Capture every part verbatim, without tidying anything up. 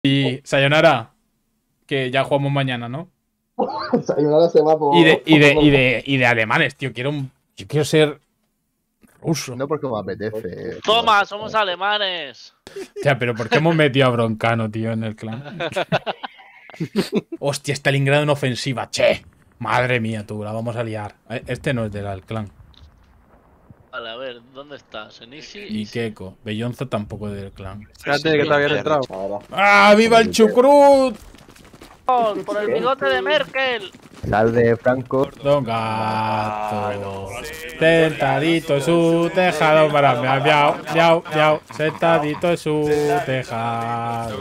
Y Sayonara, que ya jugamos mañana, ¿no? Sayonara se va por... Y de, y de, y de, y de alemanes, tío. Quiero un, yo quiero ser ruso. No porque me apetece. Toma, somos alemanes. Ya, pero ¿por qué hemos metido a Broncano, tío, en el clan? Hostia, Stalingrado en ofensiva, che. Madre mía, tú, la vamos a liar. Este no es del clan. Vale, a ver, ¿dónde estás? ¿En Easy? Y Keiko. Bellonzo tampoco es del clan. Fíjate que te habían entrado. ¡Ah, viva el chucrut! Por el bigote de Merkel. Sal de Franco. Don Gato. Sentadito en su tejado para miau, miau, miau, miau. Sentadito en su tejado.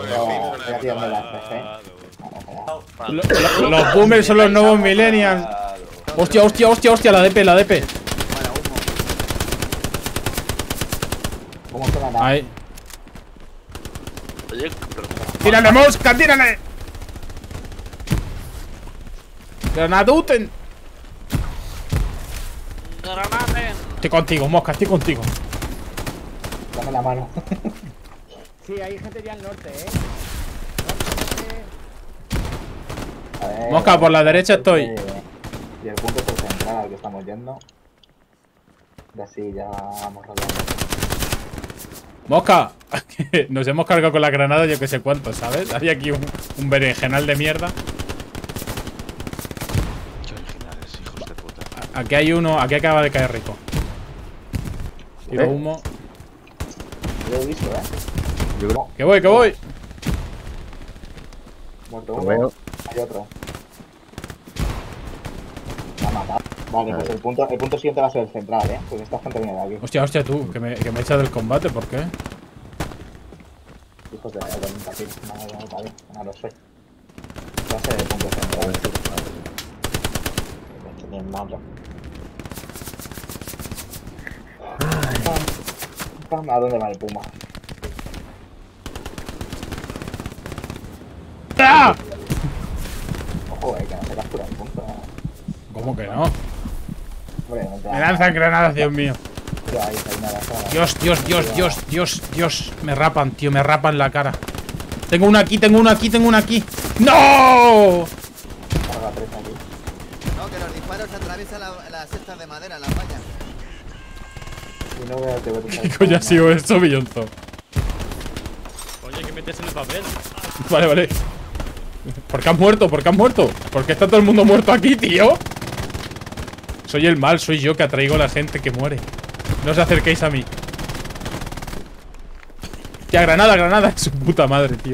Lo- lo- Los boomers son los nuevos millennials. Hostia, hostia, hostia, hostia, la D P, la D P. ¿Cómo suena nada? Ahí. Oye, pero... ¡Tírale, mosca, tírale! ¡Granaduten! ¡Granaten! Estoy contigo, mosca, estoy contigo. Dame la mano. Sí, hay gente ya al norte, ¿eh? A ver, Mosca, por la derecha estoy. Y el punto es el central al que estamos yendo. Y así ya vamos hablando. Mosca, nos hemos cargado con la granada yo que sé cuánto, ¿sabes? Hay aquí un, un berenjenal de mierda. Aquí hay uno, aquí acaba de caer rico. Tiro ¿Eh? humo. Lo he visto, ¿eh? Yo creo ¡Que voy, que voy! Muerto que uno. veo. Hay otro. Me ha matado. Vale, pues Vale. el punto, el punto siguiente va a ser el central, ¿eh? Pues esta gente viene de aquí. Hostia, hostia, tú, que me, que me echas del combate, ¿por qué? Hijos de la bonita, tío. No, no, no, vale. No lo sé. Va a ser el punto central. Bien malo. Pam, pam. ¿A dónde va el puma? ¡Ah! Ojo, eh, que no se captura el punto. ¿Cómo que no? Hombre, no te Me lanzan granadas, Dios mío. Pero ahí hay nada, nada. Dios, Dios, Dios, Dios, Dios, Dios. Me rapan, tío, me rapan la cara. Tengo una aquí, tengo una aquí, tengo una aquí. ¡No! Carga tres aquí. No, que los disparos atraviesan la, las cestas de madera, las vallas. Si no veo que voy a ¿Qué coño ha sido esto, Billonzo? Oye, que metes en el papel. Vale, vale. ¿Por qué han muerto? ¿Por qué han muerto? ¿Por qué está todo el mundo muerto aquí, tío? Soy el mal, soy yo que atraigo a la gente que muere. No os acerquéis a mí. Tía, granada, granada. Su puta madre, tío.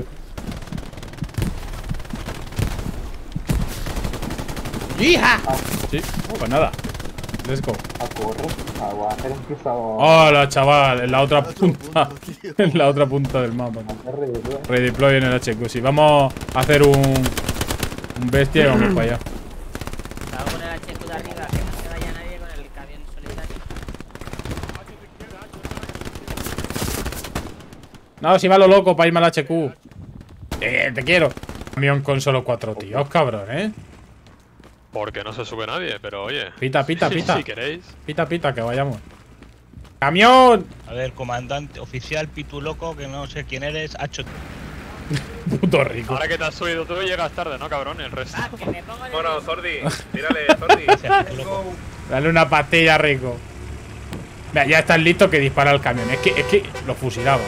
¡Hija! Sí, pues nada. Let's go. A correr, a hacer un cruzado. Hola, chaval. En la otra punta. En la otra punta del mapa. Hacer ridículo. Redeploy en el H Q. Si vamos a hacer un. Un bestia y vamos para allá. Estaba con el H Q de arriba, que no se vaya nadie con el camión solitario. No, si va lo loco para irme al H Q. Eh, te quiero. Camión con solo cuatro tíos, cabrón, ¿eh? Porque no se sube nadie, pero oye. Pita, pita, pita. Si queréis. Pita, pita, que vayamos. ¡Camión! A ver, comandante oficial Pitu Loco, que no sé quién eres, Hacho. Puto rico. Ahora que te has subido tú llegas tarde, ¿no, cabrón? El resto. Ah, que me pongo de... Bueno, Zordi, tírale, Zordi. Pitu Loco. Dale una pastilla, rico. Mira, ya estás listo que dispara el camión. Es que, es que lo fusilaba.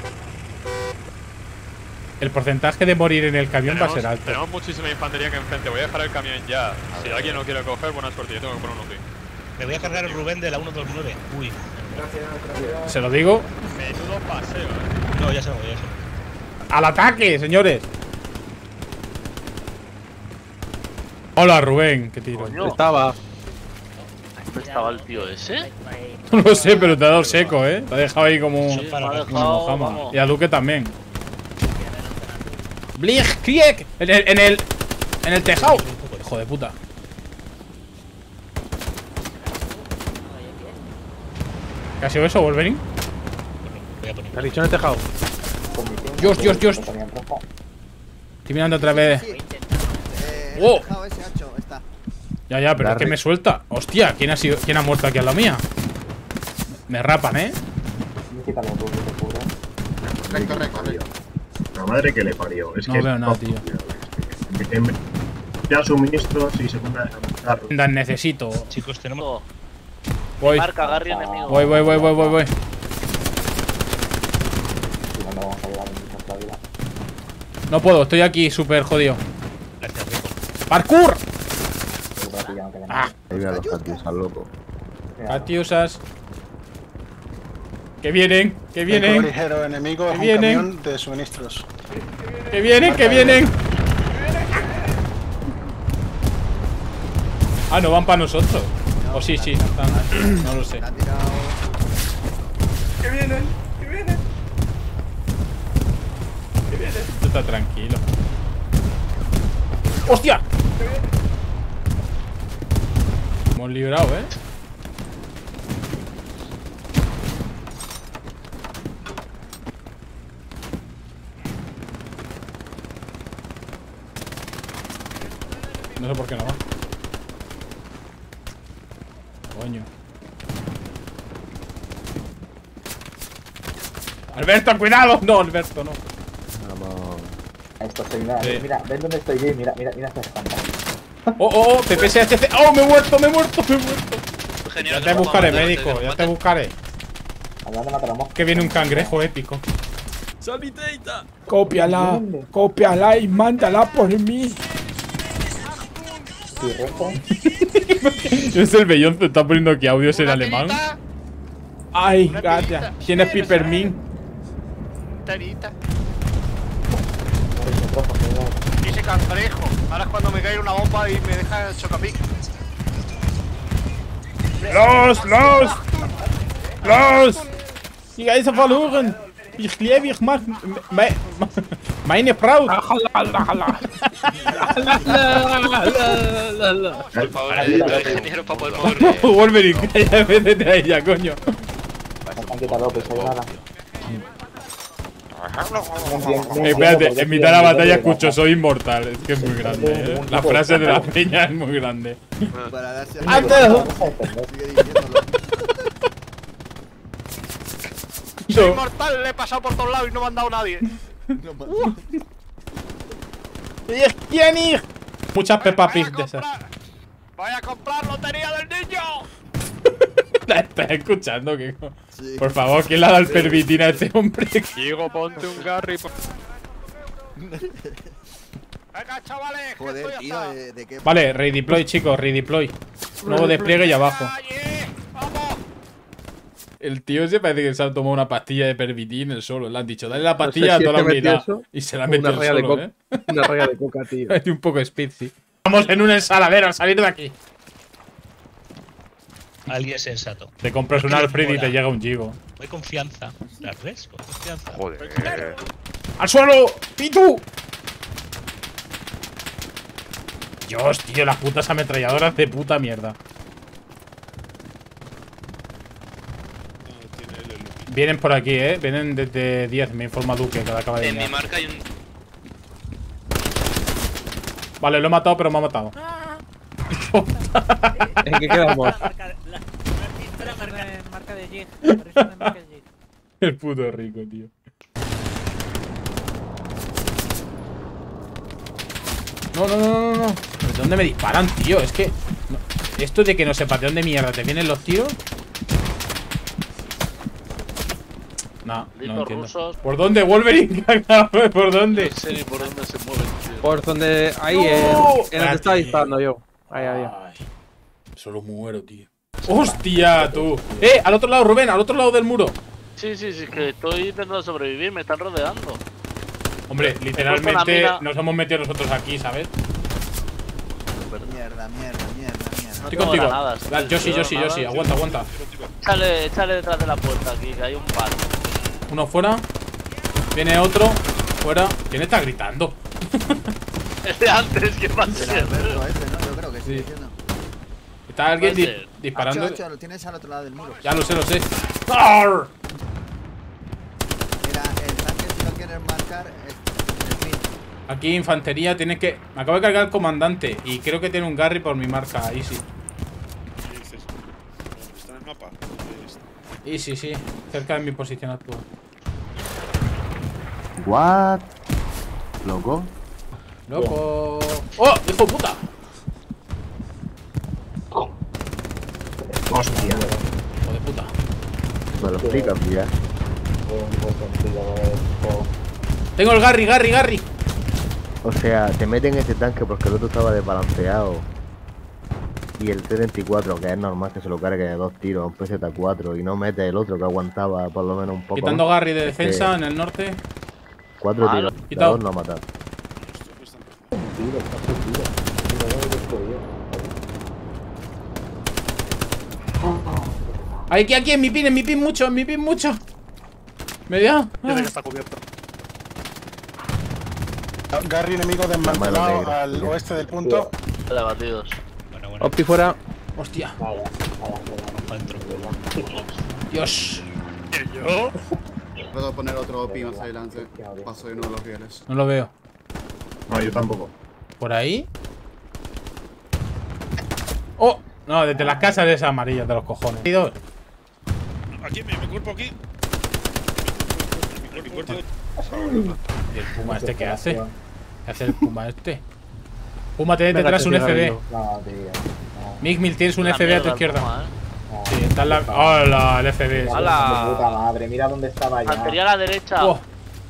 El porcentaje de morir en el camión Tenemos, va a ser alto. tenemos muchísima infantería que enfrente. Voy a dejar el camión ya. Si alguien lo quiere coger, buena suerte. Yo tengo que poner un U C I. Me voy a cargar el Rubén de la ciento veintinueve. Uy. Se lo digo. Menudo paseo, eh. No, ya se lo voy, ya se lo ¡Al ataque, señores! Hola, Rubén. ¿Qué tiro? Coño, Estaba. ¿dónde estaba el tío ese? No lo sé, pero te ha dado seco, ¿eh? Te ha dejado ahí como, Sí, me ha como dejado, Mojama. vamos. Y a Duque también. Blig, Krieg. En el, en el. En el tejado. Hijo de puta. ¿Qué ha sido eso, Wolverine? voy a poner. ¿Te has dicho en el tejado? Dios, Dios, Dios. Lo ponían rojo. Estoy mirando otra vez. Sí. Eh, Oh. el tejado ese hacho, está. Ya, ya, pero es que Darry. me suelta. Hostia, ¿quién ha sido? ¿Quién ha muerto aquí a la mía? Me rapan, ¿eh? Quítalo tú, que te cubre. Correcto, correcto. La madre que le parió. Es No que veo nada, tío. En- en- Ya suministros y se pone a montar. Las necesito. Chicos, tenemos. Oh, Voy. marca, Garry enemigo. Voy, voy, voy, voy, voy, voy. Si no, no vamos a llegar en nuestra vida. No puedo, estoy aquí súper jodido. Gracias, Rico. ¡Parkour! Yo creo que ya no queda Ah, nada. Ahí mira los Catius al loco. Mira, Catiusas. Que vienen, que vienen, ligero enemigo Que es un vienen. camión de suministros. que vienen, que vienen. Ah, no van para nosotros. O sí, sí, están. No lo sé. La ha tirado. Esto está tranquilo. ¡Hostia! Hemos librado, ¿eh? No sé por qué no va. Coño. Alberto, cuidado. No, Alberto, no. Vamos. esto soy nada. Sí. Mira, ven dónde estoy yo. Mira, mira, mira estas pantallas. Oh, oh, oh, P P S H C. Oh, me he muerto, me he muerto, me he muerto. Genial, Ya que te nos buscaré, vamos a médico, matar, ya que te nos buscaré. Hablando de matar a moscas. Que viene un cangrejo épico. Saliteita. Cópiala, cópiala y mándala por mí. Sí, rojo. Es el Bellón, se está poniendo aquí audios en Una alemán. tirita, Ay, Una gracias. pirita. ¿Tienes Pipermin? tirita. Rojo, rojo. Ese cangrejo. Ahora es cuando me cae una bomba y me deja el chocapic. Los, los, los. Die Geister verloren. Ich liebe, ich mach me, meine Frau. Por favor, ayuda al ingeniero para poder mover. Wolverine, ya vete a ella, coño. No han quitado López, hay nada. Eh, espérate, en mitad de la batalla escucho soy inmortal. Es que es muy grande, ¿eh? La frase de la peña es muy grande. Para darse ¡Antes! Sigue diciéndolo. Soy mortal, le he pasado por todos lados y no me han dado nadie. No, ma- Ich quién ir. Muchas Peppa Pig de esas. ¡Voy a comprar lotería del niño! La estás escuchando, que Sí. por favor, ¿quién le ha dado el permitir a este hombre? Diego, ponte un Garry. por- Venga, chavales, que Joder, esto ya tío, está. ¿de, de qué? Vale, redeploy, chicos, redeploy. Nuevo despliegue y abajo. Allí, vamos. El tío se parece que se ha tomado una pastilla de pervitin el solo. Le han dicho, dale la pastilla a si toda la es que metió unidad. eso, Y se la Una metió el raya de solo, coca. ¿eh? Una raya de coca, tío. Metió un poco speedy. Estamos en un ensaladero, al salir de aquí. Alguien sensato. Te compras un Alfred y te llega un Gigo. Hay confianza. ¿Las ves? Con confianza. Joder. ¡Al suelo! ¡Pitu! Dios, tío, las putas ametralladoras de puta mierda. Vienen por aquí, eh. Vienen desde diez, me informa Duque, que la acaba de En mi llegar. marca hay un. Vale, lo he matado, pero me ha matado. ¿En qué quedamos? La marca de- la- la pistola marca de- marca de Jig. La rifle de marca de Jig. El puto rico, tío. No, no, no, no, no. ¿De dónde me disparan, tío? Es que... no. Esto de que no sepas de dónde mierda te vienen los tiros. No, no Malditos entiendo. rusos. ¿Por dónde, Wolverine? ¿Por dónde? No sé ni por dónde se mueven, tío. Por donde. Ahí, No. en, en donde estaba Espérate. disparando yo. Ahí, ahí. Ay, solo muero, tío. ¡Hostia, tú! ¡Eh! Al otro lado, Rubén, al otro lado del muro. Sí, sí, sí, es que estoy intentando sobrevivir, me están rodeando. Hombre, puesto literalmente una mina. nos hemos metido nosotros aquí, ¿sabes? Mierda, mierda, mierda, mierda. No Estoy tengo contigo. granadas, La- tío, Yo sí, no yo sí, tengo yo sí. nada. Aguanta, aguanta. Échale, échale detrás de la puerta aquí, que hay un par. Uno fuera. Viene otro. Fuera. ¿Quién está gritando? El de antes, ¿qué más Será Alberto ese, ¿no? Yo creo que sí. Sí. diciendo. Está alguien Puede di- ser. disparando. Acho, acho, lo tienes al otro lado del muro. Ya lo sé, lo sé. ¡Arr! Mira, el tanque si lo quieres marcar es el fin. Aquí infantería tiene que... Me acabo de cargar el comandante. Y creo que tiene un Garry por mi marca. Easy. ¿Está en el mapa? Easy, sí. Cerca de mi posición actual. What? ¿Loco? Loco. ¡Oh! ¡Hijo de puta! Hostia. Hijo de puta. Me lo explicas, ya. Tengo el Garry, Garry, Garry. O sea, te meten en ese tanque porque el otro estaba desbalanceado. Y el T treinta y cuatro, que es normal que se lo cargue de dos tiros a un P Z cuatro y no mete el otro que aguantaba por lo menos un poco. Quitando más. Garry de defensa Es que en el norte. Cuatro Ah, tiros. lo- Quitado. Dos no ha matado. Aquí, aquí, en mi pin, en mi pin mucho, en mi pin mucho. Me dio. Dice que está cubierto. Garry enemigo La mano desmantelado negra. al oeste del punto. Vale, batidos. Bueno, bueno. Opti fuera. Hostia. Adentro. Dios. ¿Yo? Puedo poner otro O P más adelante. Paso de uno de los rieles. No lo veo. No, yo tampoco. ¿Por ahí? ¡Oh! No, desde las casas de esas amarillas de los cojones. Hay dos. Aquí, mi, mi cuerpo aquí. Mi cuerpo, mi cuerpo. ¿Y el Puma este qué hace? ¿Qué hace el Puma este? Puma, tenés detrás un F B. No, tío. Mig Mil, tienes un Una F B a tu mierda, izquierda. Puma, ¿eh? Sí, está en la. ¡Hola! El F B. ¡Hala! De puta madre, mira dónde estaba ya. Anterior a la derecha. Oh,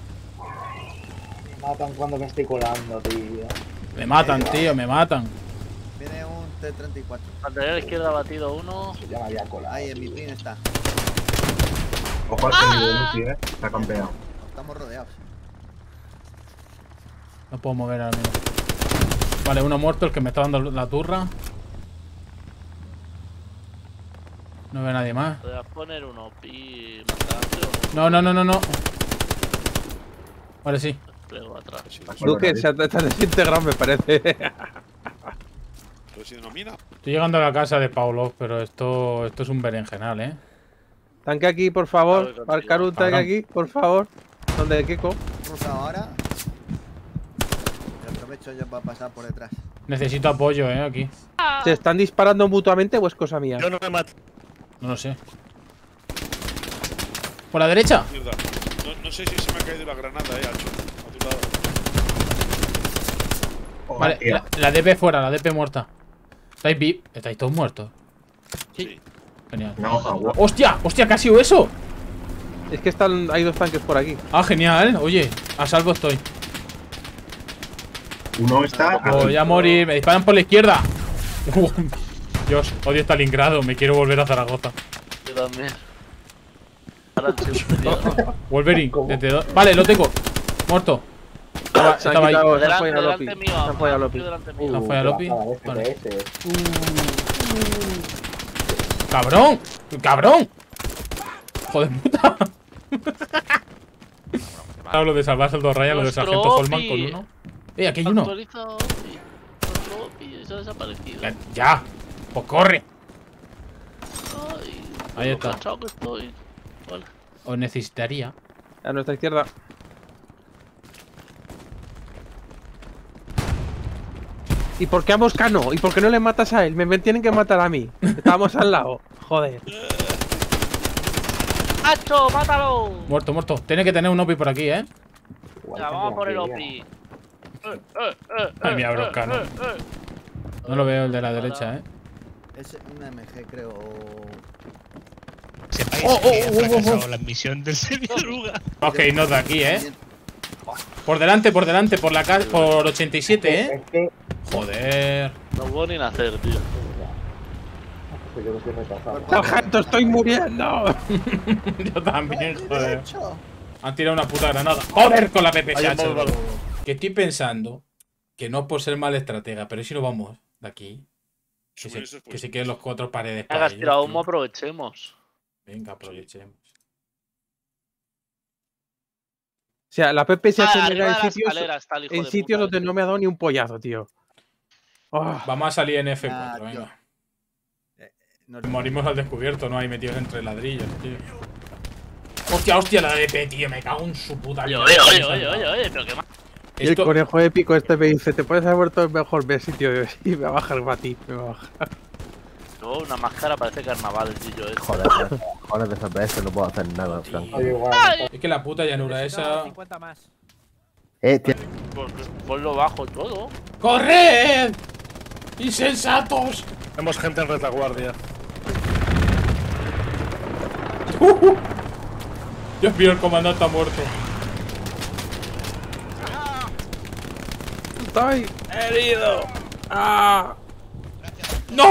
Me matan cuando me estoy colando, tío. me matan, tío, me matan. Viene un T treinta y cuatro. Anterior a la izquierda batido uno. Ya me había colado. Ahí en mi pin está. Ojo al enemigo, Lucy, eh. Está campeado. Estamos rodeados. No puedo mover ahora mismo. Vale, uno muerto, el que me está dando la turra. No veo a nadie más. Voy a poner un O P y matarte o No, no, no, no, no. Vale, sí. Luego atrás. Duque, se ha se ha desintegrado, me parece. Pero si denomina. Estoy llegando a la casa de Paulo, pero esto, esto es un berenjenal, ¿eh? Tanque aquí, por favor. Marcar un tanque Cabrón. aquí, por favor. ¿Dónde, Keko? Rusa ahora. Y aprovecho yo para pasar por detrás. Necesito apoyo, ¿eh? Aquí. ¿Se están disparando mutuamente o es cosa mía? Yo no me mato. No lo sé. ¿Por la derecha? Mierda. No, no sé si se me ha caído la granada, eh, Hacho. A tu lado. Vale, Hostia. la, la D P fuera, la D P muerta. ¿Estáis vi ¿Estáis todos muertos? Sí. Genial. No, agua. ¡Hostia! ¡Hostia! ¿Qué ha sido eso? Es que están, hay dos tanques por aquí. Ah, genial. Oye, a salvo estoy. Uno está. Voy a morir. Me disparan por la izquierda. Dios, odio Stalingrado. Me quiero volver a Zaragoza. Yo también. Ahora el superior. Wolverine. Desde do- Vale, lo tengo. Muerto. Estaba, Se han estaba ahí. quitado, se han Delante, follado a Lopi. delante mío. Se han follado a Lopi. Delante mío. ¿No fue a Lopi? Bajada de Vale. F P S. ¡Cabrón! ¡Cabrón! ¡Joder puta! Hablo de salvarse el dos rayas, lo de Nuestro Sargento Holman Opi. con uno. ¡Eh, aquí hay uno! Actualiza O P I. Nuestro O P I, se ha desaparecido. Ya, ¡Ya! ¡Pues corre! Ay, Ahí lo está. cansado que estoy. Vale. Os necesitaría. A nuestra izquierda. ¿Y por qué a Moscano? ¿Y por qué no le matas a él? Me, me tienen que matar a mí. Estábamos al lado. Joder. ¡Hacho, mátalo! Muerto, muerto. Tiene que tener un O P I por aquí, ¿eh? Igual Ya, que vamos a por el O la P I. tía. Eh, eh, eh, Ay, mira, eh, Broscano. eh, eh. No lo veo el de la derecha, ¿eh? Es un M G, creo. Sepáis Oh, oh, que ha oh, oh, fracasado oh. la misión del semidruga. Vamos que irnos de aquí, ¿eh? Por delante, por delante, por la ca por ochenta y siete, ¿eh? Es que. Joder. No puedo ni nacer, tío. Pues yo que estoy retrasado. ¡Sargento, estoy muriendo! Yo también, joder. Han tirado una puta granada. ¡Joder con la P P S H! Vaya, Que estoy pensando que no por ser mal estratega, pero si no vamos de aquí. Que se, Suministros, que pues. se queden los cuatro paredes Hagas para ellos, tirado tío. humo, aprovechemos. Venga, aprovechemos. O sea, la P P S H Ah, me arriba da de en la sitios, escalera está el hijo en de sitios puta, donde no me ha dado ni un pollazo, tío. Oh, Vamos a salir en F cuatro, Ah, tío. venga. Eh, no- Morimos al descubierto, ¿no? Ahí metidos entre ladrillos, tío. Hostia, hostia, la D P, tío. Me cago en su puta Oye, vida. oye, oye, oye, oye, oye, pero qué más. Y el Esto- conejo épico este me dice, te puedes haber vuelto mejor ver sitio y me va a bajar el ti, me va a bajar. Luego una máscara parece carnaval, el tío. este. Joder, joder, de F P S no puedo hacer nada, Franco. Oye, igual. Es que la puta llanura esa. cincuenta más. Eh, tío. Pues, pues lo bajo todo. ¡Corred! ¡Insensatos! Tenemos gente en retaguardia. Uh, Dios mío, el comandante ha muerto. Estoy herido. ¡Ah! ¡No!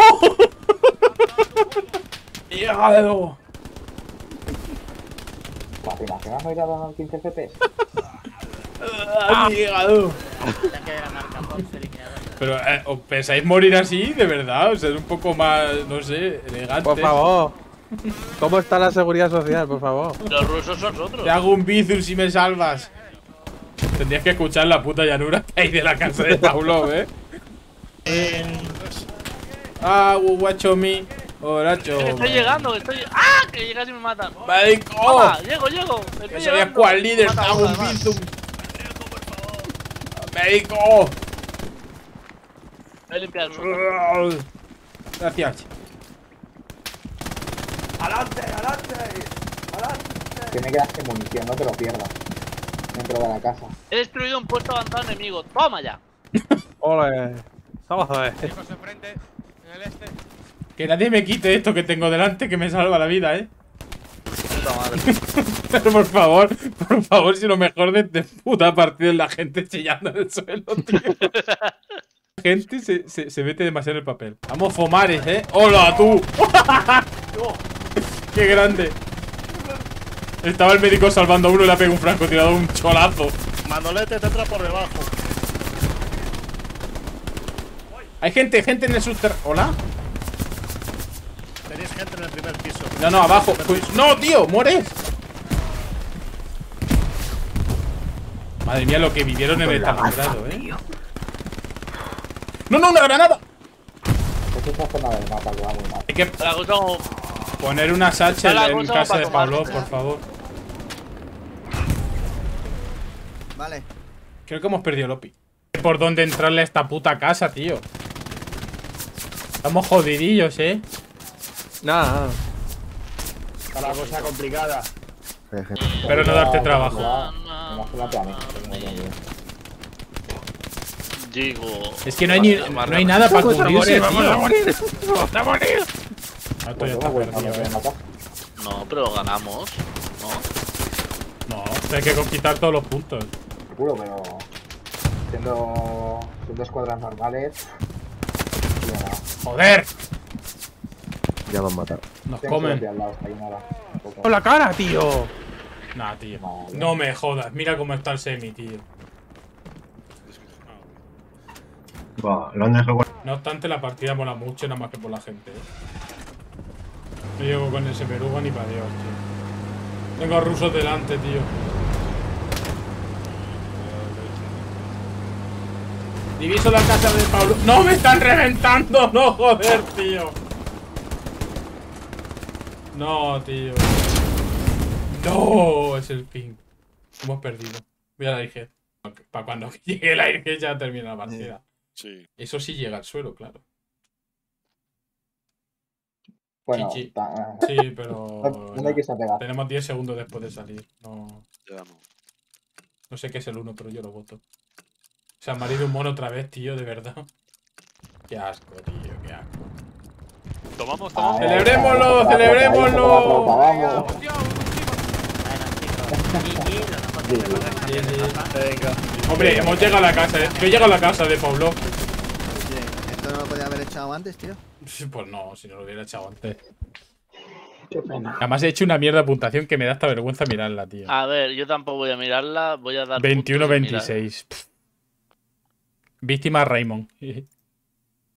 ¡Hígado! ¿Te imaginas no ir a quince F P S? ¡Ah, hígado! Tanque de la marca Fox eliminado. Pero, eh, ¿os pensáis morir así, de verdad? O sea, es un poco más, no sé, elegante. Por favor. ¿Cómo está la seguridad social, por favor? Los rusos son otros. Te hago un bizum si me salvas. Tendrías que escuchar la puta llanura que hay de la casa de Pavlov, ¿eh? Ah, guacho mi. Horacho. Estoy llegando, estoy. ¡Ah! Que llegas y me matan. ¡Médico! ¡Toma! ¡Llego, llego! Estoy Que soy llegando. squad líder, Me te matan hago un además. bizum. ¡Médico! Voy a limpiar el suelo. Gracias. ¡Adelante, adelante! ¡Adelante! Tiene que darte munición, no te lo pierdas. Dentro de la casa. He destruido un puesto avanzado enemigo. ¡Toma ya! Ole. Vamos a ver. enfrente, en el este. Que nadie me quite esto que tengo delante, que me salva la vida, ¿eh? Puta madre. Pero por favor, por favor, si lo mejor de este puta partido es la gente chillando en el suelo, tío. La gente se, se, se mete demasiado en el papel. Vamos, Fomares, ¿eh? ¡Hola, tú! ¡Qué grande! Estaba el médico salvando a uno y le ha pegado un francotirador, un cholazo. Manolete te entra por debajo. Hay gente, gente en el subterráneo. ¿Hola? Tenéis gente en el primer piso. No, no, abajo. Pues, ¡no, tío! ¡Mueres! Madre mía, lo que vivieron en el Stalingrado, ¿eh? ¡No, no, una granada! Es esa zona del mapa que va muy mal. Hay que La cosa poner una satchel La en cosa casa para de tomar. Pablo, por favor. Vale. Creo que hemos perdido el Opi. ¿Por dónde entrarle a esta puta casa, tío? Estamos jodidillos, ¿eh? Nada. Está la cosa complicada. Espero no darte trabajo. Digo. Es que no hay, ni, no hay nada para Vamos a cubrirse, morir, vamos a tío. morir. Vamos a morir. Ah, esto ya está perdido, ¿eh? No, pero ganamos. ¿No? No, hay que conquistar todos los puntos. Seguro, pero siendo, siendo escuadras normales. ¡Joder! Ya lo han matado. Nos comen. Con la cara, tío. Nah, tío. No me jodas. Mira cómo está el semi, tío. Buah, lo han dejado. No obstante, la partida mola mucho, nada más que por la gente, ¿eh? No llego con ese perugo ni para Dios, tío. Tengo a rusos delante, tío. Diviso la casa de Pablo. ¡No, me están reventando! ¡No, joder, tío! No, tío. No, es el ping. Hemos perdido. Voy a la I G. Para cuando llegue la I G ya termina la partida. Sí. Eso sí llega al suelo, claro. Bueno, Chichi. ta- Sí, pero no, no hay que pegar. tenemos diez segundos después de salir. No, Ya no. no sé qué es el uno, pero yo lo voto. O sea, me ha ido un mono otra vez, tío, de verdad. Qué asco, tío, qué asco. Tomamos, tomamos. ¡Celebrémoslo! ¡Celebrémoslo! Vamos. Venga. Hombre, hemos llegado a la casa, ¿eh? Yo he llegado a la casa de Pablo. Oye, ¿esto no lo podía haber echado antes, tío? Pues no, si no lo hubiera echado antes. Qué pena. Además he hecho una mierda de puntuación que me da hasta vergüenza mirarla, tío. A ver, yo tampoco voy a mirarla. Voy a dar. veintiuno puntos sin mirar. veintiséis. Víctima Raymond.